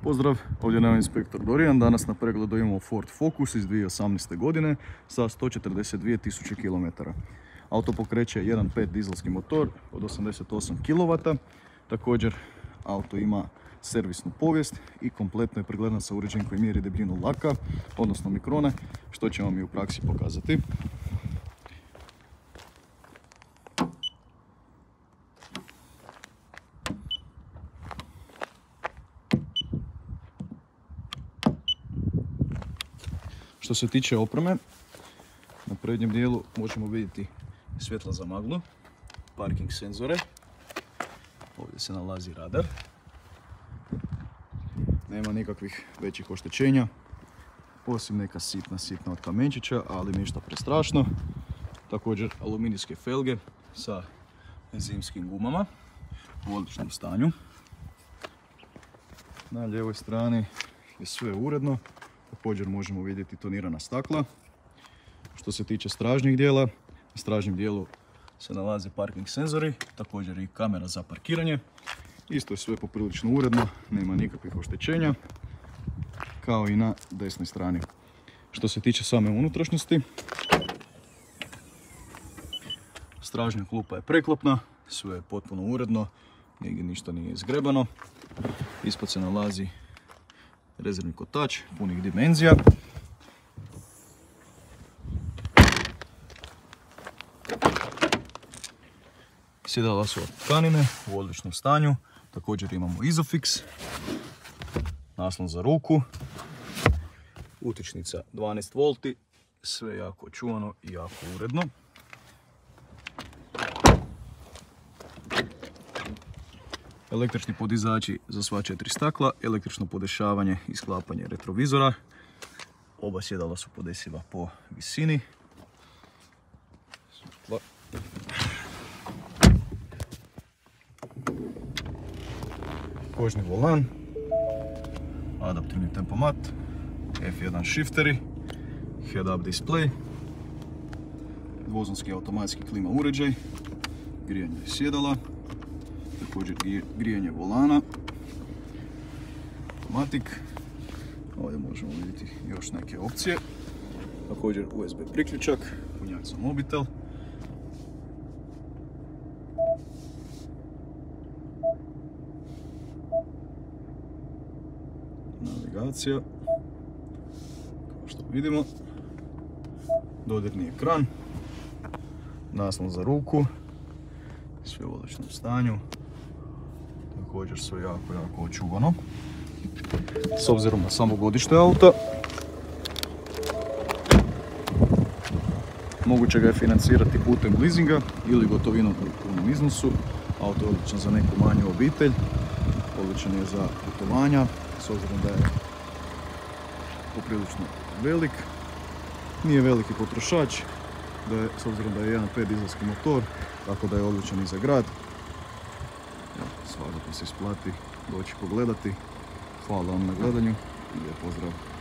Pozdrav, ovdje je inspektor Dorijan. Danas na pregledu imamo Ford Focus iz 2018. godine sa 142.000 km. Auto pokreće 1.5 dizelski motor od 88 kW. Također auto ima servisnu povijest i kompletno je pregledan sa uređajem koji mjeri debljinu laka, odnosno mikrone, što ćemo mi u praksi pokazati. Što se tiče opreme, na prednjem dijelu možemo vidjeti svjetla za maglu, parking senzore, ovdje se nalazi radar, nema nikakvih većih oštećenja, osim neka sitna od kamenčića, ali ništa prestrašno. Također aluminijske felge sa zimskim gumama u odličnom stanju. Na lijevoj strani je sve uredno. Također možemo vidjeti tonirana stakla. Što se tiče stražnjeg dijela, na stražnjem dijelu se nalaze parking senzori, također i kamera za parkiranje. Isto je sve poprilično uredno, nema nikakvih oštećenja, kao i na desnoj strani. Što se tiče same unutrašnjosti, stražnja klupa je preklopna, sve je potpuno uredno, nigdje ništa nije izgrebano. Ispod se nalazi rezervni kotač punih dimenzija. Sjedala su od tkanine u odličnom stanju. Također imamo Isofix, naslon za ruku, utičnica 12 V, sve jako čuvano i jako uredno. Električni podizači za sva 4 stakla, električno podešavanje i sklapanje retrovizora. Oba sjedala su podesiva po visini. Kožni volan, adaptivni tempomat, F1 shifteri, head-up display, dvozonski automatski klima uređaj, grijanje sjedala, također grijanje volana, automatik. Ovdje možemo vidjeti još neke opcije, također USB priključak, punjak za mobitel, navigacija, kao što vidimo, dodirni ekran, naslon za ruku, sve u odličnom stanju, također sve jako očuvano. S obzirom na samo godište auta, moguće ga je financirati putem leasinga ili gotovinom u punom iznosu. Auto je odličan za neku manju obitelj, odličan je za putovanja, s obzirom da je poprilično velik, nije veliki potrošač, s obzirom da je 1.5 dizelski motor, tako da je odličan i za grad. Svakako se isplati doći pogledati. Hvala vam na gledanju i lijep pozdrav!